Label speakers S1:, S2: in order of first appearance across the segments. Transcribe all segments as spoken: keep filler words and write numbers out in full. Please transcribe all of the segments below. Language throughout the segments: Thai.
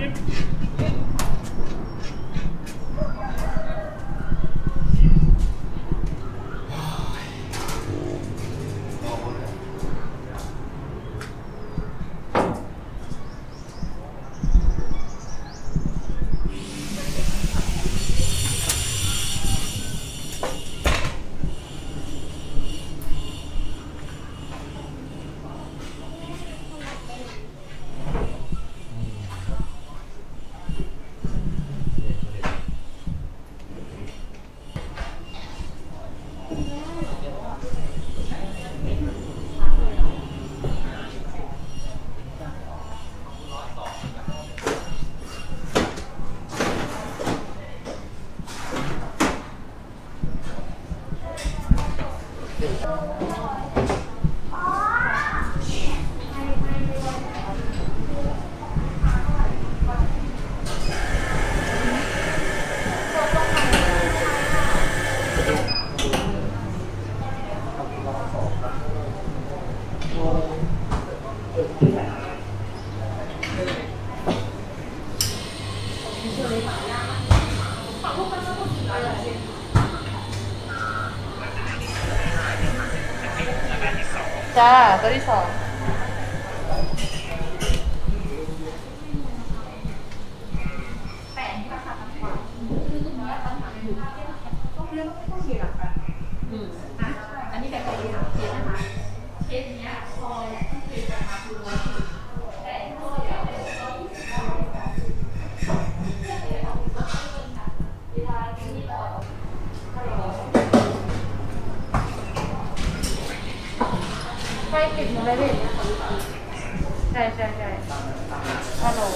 S1: จ้าตัวที่สองอันนี้แบบเคสนะคะเคสเนี้ยพอต้องคุยกันมาคือว่าแต่พอเดี๋ยวเวลาที่เราใช่ปิดหมดเลยดิใช่ใช่ใช่ฮัลโหล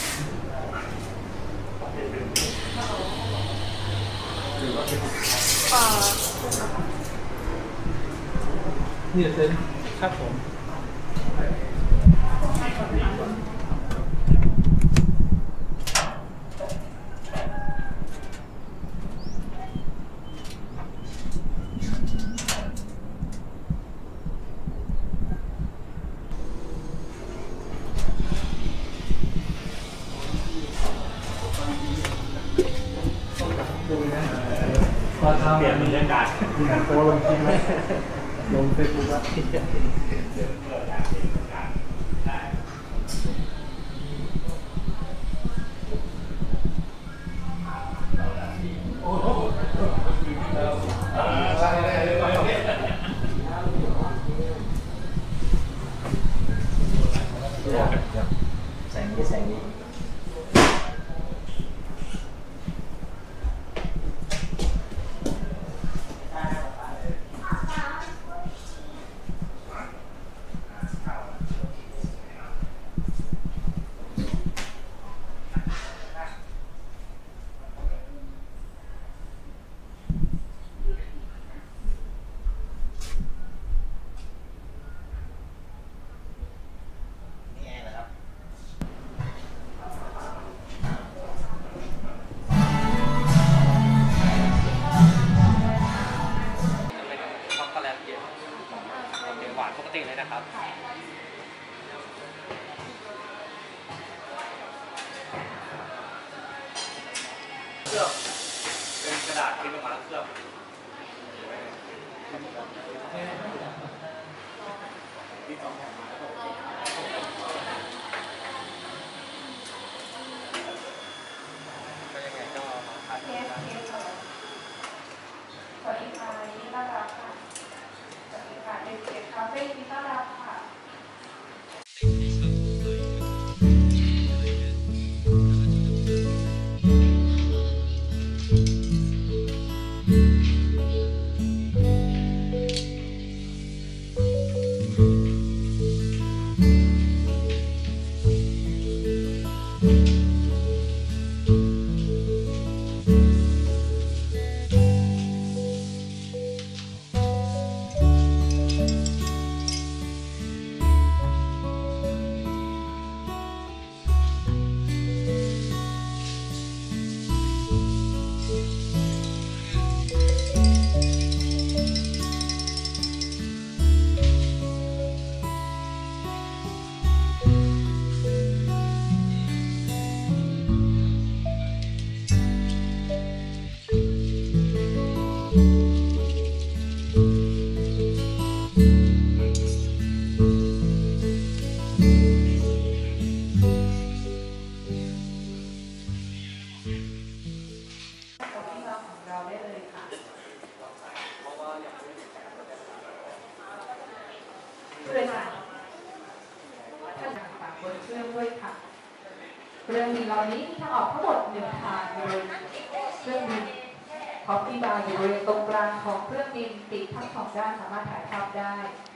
S1: อ่า
S2: นี่เซ็นครับผมเปลี่ยนบรรยากาศที่ไหนโตลงคลิปไหมลงเฟซบุ๊กว่าแสงนี้แสงนี้หวานปกติเลยนะครับเคลือบเป็นกระดาษที่ลงมาแล้วเคลือบที่สองแผ่นมาก็ยังไงก็มาขายได้
S1: สวัสดีค่ะยินดีต้อนรับค่ะสวัสดีค่ะเด็กเด็กคาเฟ่ยินดีต้อนรับค่ะ
S3: ดยสารท่านต่างๆบนเครื่องด้วยค่ะเครื่องบินลำนี้มีทางออกทั้งหมดหนึ่งทางโดยเครื่องบินคอฟฟี่บาร์อยู่บริเวณตรงกลางของเครื่องบินปีกทั้งสองด้านสามารถถ่ายภาพได้